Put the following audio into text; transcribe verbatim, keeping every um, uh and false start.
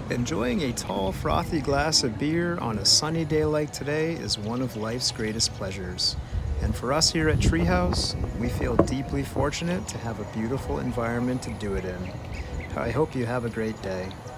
Enjoying a tall, frothy glass of beer on a sunny day like today is one of life's greatest pleasures. And for us here at Treehouse, we feel deeply fortunate to have a beautiful environment to do it in. I hope you have a great day.